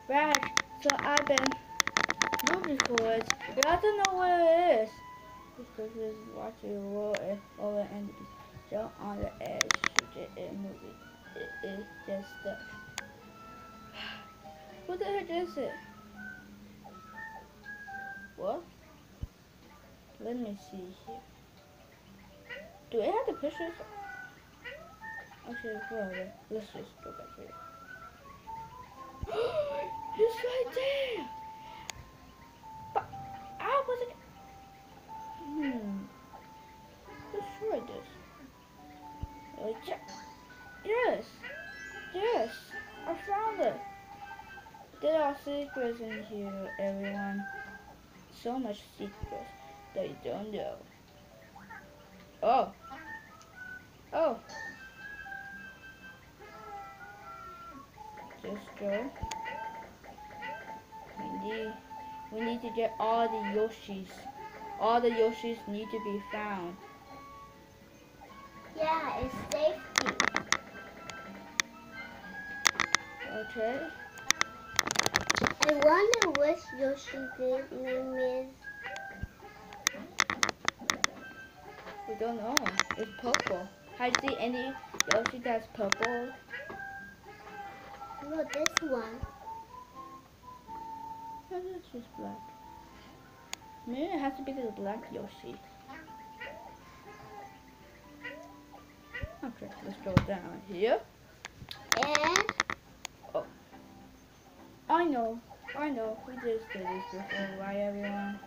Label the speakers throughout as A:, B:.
A: Right, so I've been looking for it, but I don't know where it is. Because it's watching a roll over and still on the edge. It moving. It is just stuck. What the heck is it? What? Let me see here. Do I have the pictures? Okay, whatever. Let's just go back here. It's right there! But I wasn't. Destroy this. Yeah. Yes! Yes! I found it! There are secrets in here, everyone. So much secrets that you don't know. Oh! Oh! Just go. We need to get all the Yoshis. All the Yoshis need to be found.
B: Yeah, it's safety.
A: Okay?
B: I wonder which Yoshi's name is.
A: We don't know. It's purple. Have you seen any Yoshi that's purple?
B: Look, this one.
A: No, that's just black. Maybe it has to be the black Yoshi. Okay, let's go down here.
B: And
A: Oh. I know. We just did this before, right everyone?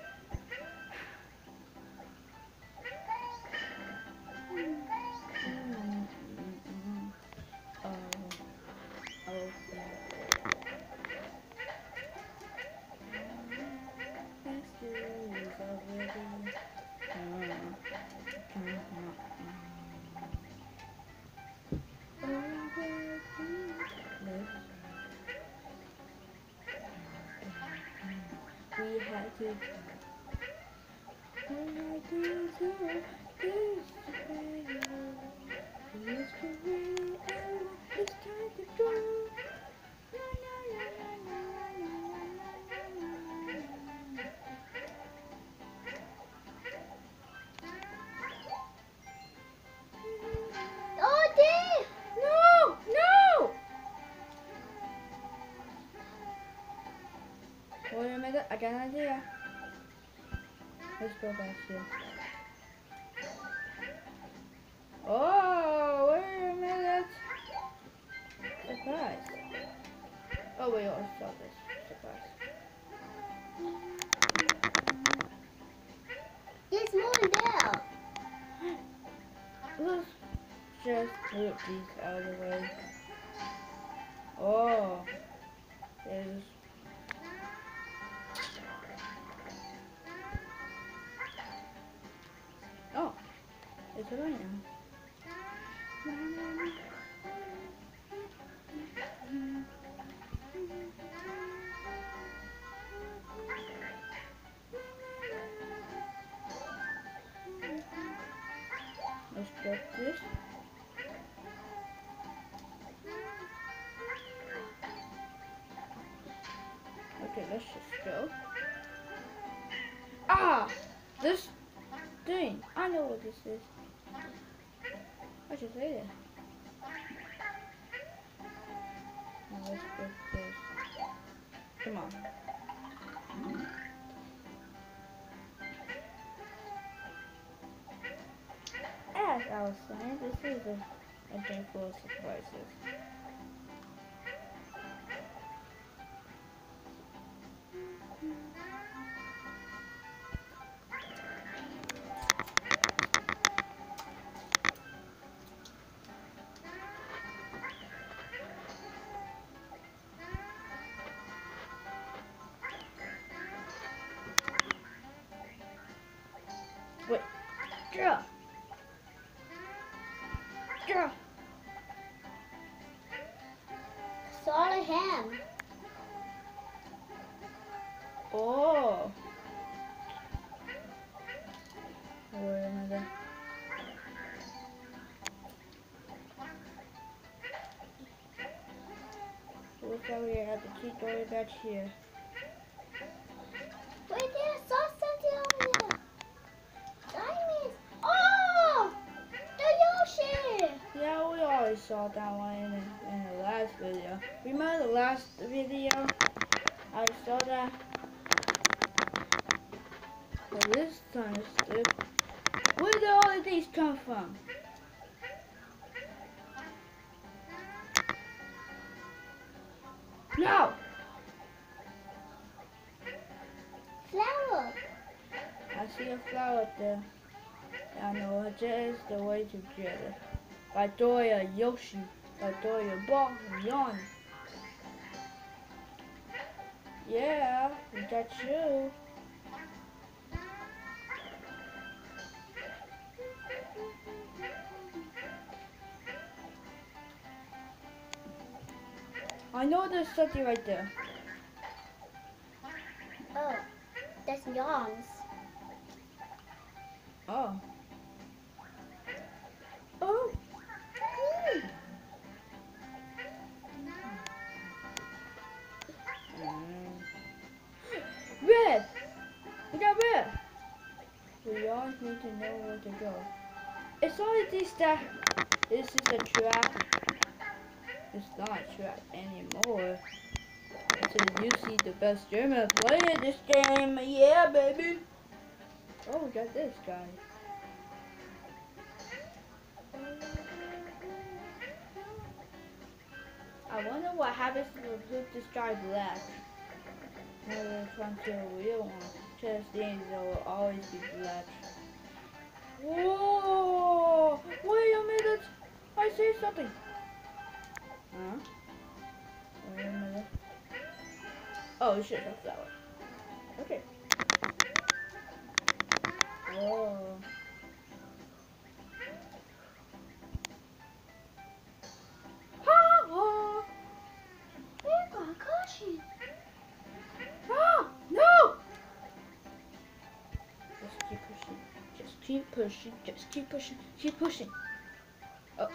A: We had to. It's time to go.
B: oh, there!
A: No! No! Wait a minute, I got an idea. Let's go back here. Oh, wait a minute. Surprise. Oh, we already saw this. Surprise.
B: There's more there.
A: Let's just move these out of the way. Oh, there's. Oh, it's right now. Let's drop this. Okay, let's just go. Ah! This thing. I know what this is. I should say that. Now let's put this. Come on. As I was saying, this is a game full of surprises. Wait. Draw. Draw.
B: Saw the ham.
A: Oh. Wait a minute. What's So we have to keep going back here.
B: Wait there, I saw something over there. Diamonds. Oh! The Yoshi!
A: Yeah, we always saw that one in the last video. Remember the last video? I saw that. But this time it's good. Where did all of these come from? No!
B: Flower.
A: I see a flower up there. I know it is the way to get it. By Doya Yoshi. By Doya Ball Yon. Yeah, we got you. I know there's something right there.
B: Oh, that's yawns.
A: Oh. Oh. Red! We got red! We always need to know where to go. It's only this that this is a trap. It's not a trap anymore. So you see the best German player this game. Yeah, baby! Oh, we got this guy. I wonder what happens if this guy left. Now we're trying to a real one. Just things that will always be black. Whoa! Wait a minute! I see something! Huh? Wait a minute. Oh shit, a flower. Okay. Whoa. Ha!
B: Where's my caution?
A: Ah! No! Just keep pushing. Just keep pushing. Just keep pushing. Keep pushing. Oh.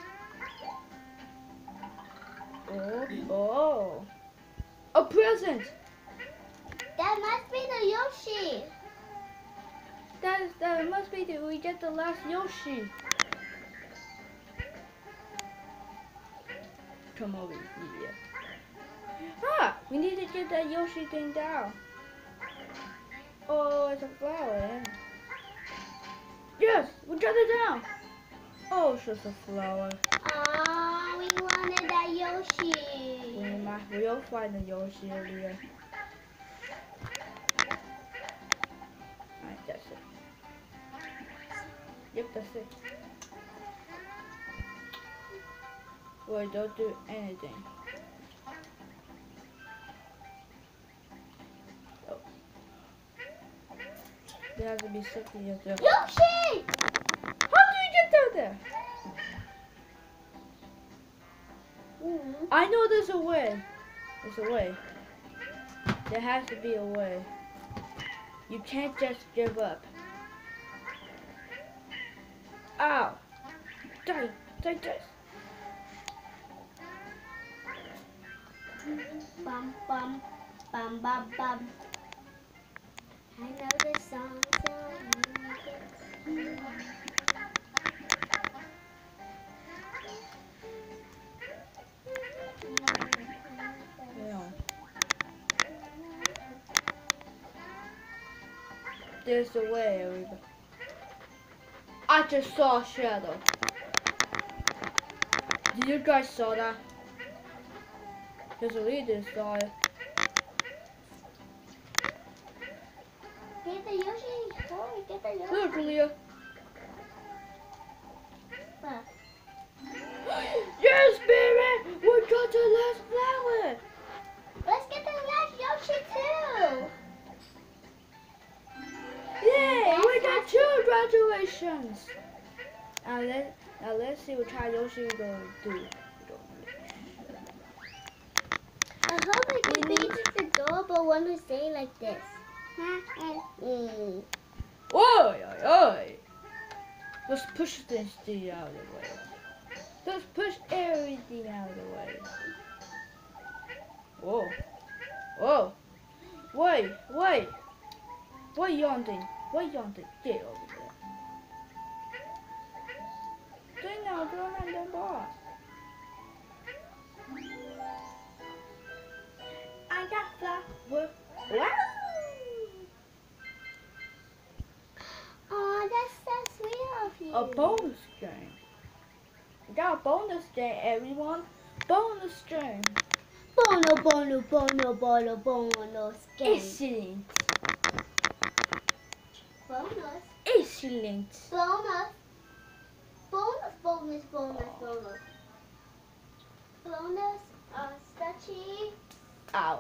A: Oh. Oh. A present!
B: That must be the Yoshi.
A: That must be that we get the last Yoshi. Come over here. Ah! We need to get that Yoshi thing down. Oh, it's a flower. Yes! We got it down! Oh, it's just a flower.
B: Oh, we wanted that Yoshi.
A: We'll find the Yoshi over here. Alright, that's it. Yep, that's it. Wait, don't do anything. Oh. There has to be something up there.
B: Yoshi!
A: How do you get down there? I know there's a way. There's a way. There has to be a way. You can't just give up. Ow! Die! Die! Die!
B: Bum bum bum bum bum. I know the song, so I know it.
A: Yeah. There's a way, everybody. I just saw a shadow. Did you guys saw that? Because the leader saw it.
B: Get the Yoshi. Hurry, get the Yoshi.
A: Look, Leah.
B: What?
A: Yes, baby! We got the last flower!
B: Let's get the last Yoshi too.
A: Yay! We got 2 graduations! Now let's see what kind of Yoshi we're going to do.
B: I hope I can reach the door, but when we say like this.
A: Oi, oi, oi! Let's push this thing out of the way. Let's push everything out of the way. Whoa. Whoa. Wait. What yawning? Get over there. Then now go on the boss. I got flower. Wow.
B: Oh, that's so sweet of you.
A: A bonus game. We got a bonus game, everyone. Bonus game.
B: Bonus game.
A: Excellent.
B: Bonus.
A: Excellent.
B: Bonus, Stretchy.
A: Ow.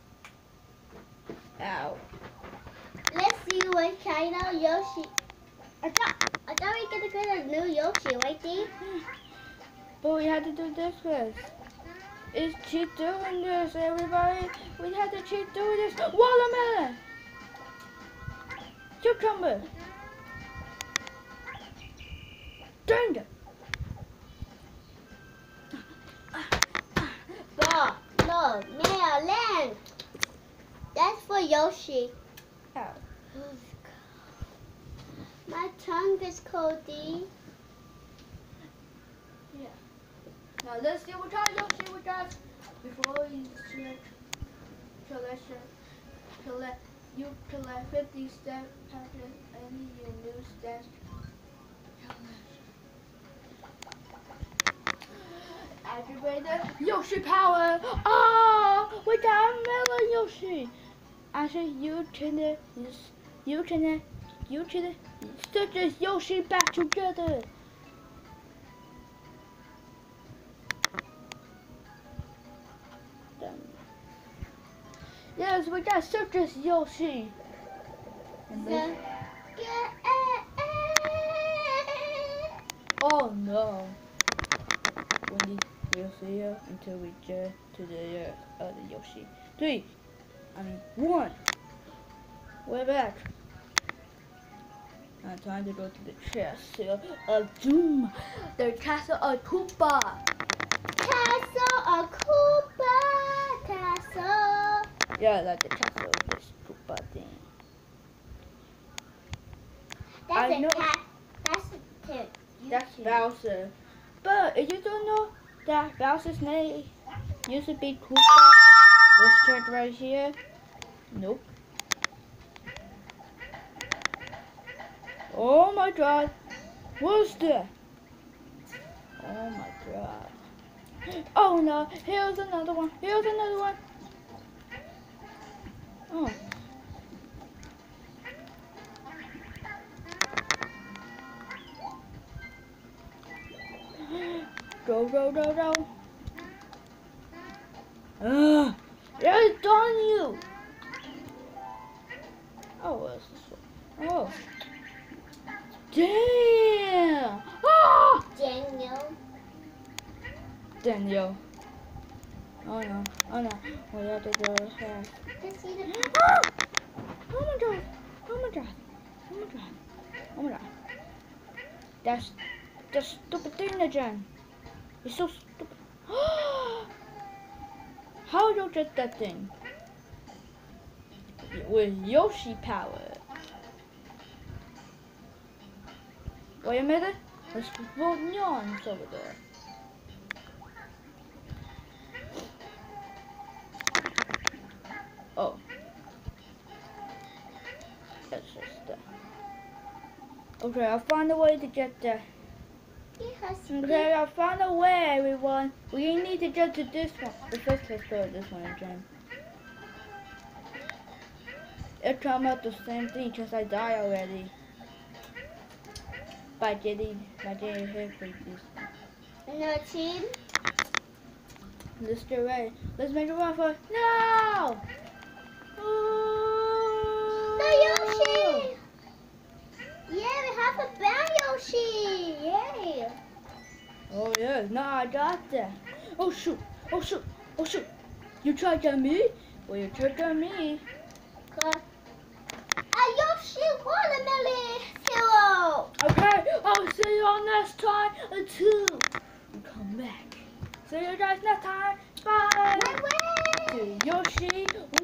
A: Ow.
B: Let's see what kind of Yoshi. I thought we were gonna get a new Yoshi, right, Dee?
A: But we had to do this first. Is she doing this, everybody? We had to cheat doing this. Watermelon! Cucumber! Dang it!
B: No, Maryland. That's for Yoshi.
A: Ow.
B: My tongue is cold, Dee.
A: Yeah. Now let's see what kind of Yoshi we got before we switch. You collect 50 step packets and you new stats. Activated Yoshi power! Ah! We got a melon Yoshi! Actually, you can stitch this Yoshi back together. Yes, we got Circus Yoshi. Oh no. We'll see you until we get to the other Yoshi. 1. We're back. Now time to go to the castle of Doom. The castle of Koopa.
B: Castle.
A: Yeah, like the castle of this Koopa thing.
B: That's
A: I know.
B: That's
A: Bowser. But if you don't know that Bowser's name used to be Koopa, let's check right here. Nope. Oh my god. What's that? Oh my god. Oh no. Here's another one. Oh. Go. It's on you. Oh, what's this one? Oh. Damn. Ah! Daniel. Oh no. We have to go fast. Ah! Oh my god. That's the stupid thing again. It's so stupid. How do you get that thing? With Yoshi power. Wait a minute. Let's put neons over there. Oh. That's just that. Okay, I'll find a way to get there. Okay, I found a way, everyone. We need to get to this one. But first, let's go to this one again. It come out the same thing because I died already. By getting hit with this.
B: Another team.
A: Let's get ready. Let's make a run for it. No!
B: The Yoshi! Yeah, we have a bad Yoshi! Yay!
A: Oh yeah, no, I got that. Oh shoot! You tried at me? Well, you tried at me.
B: A Yoshi watermelon hero!
A: Okay, I'll see you all next time until you come back. See you guys next time. Bye!
B: Wait!
A: to Yoshi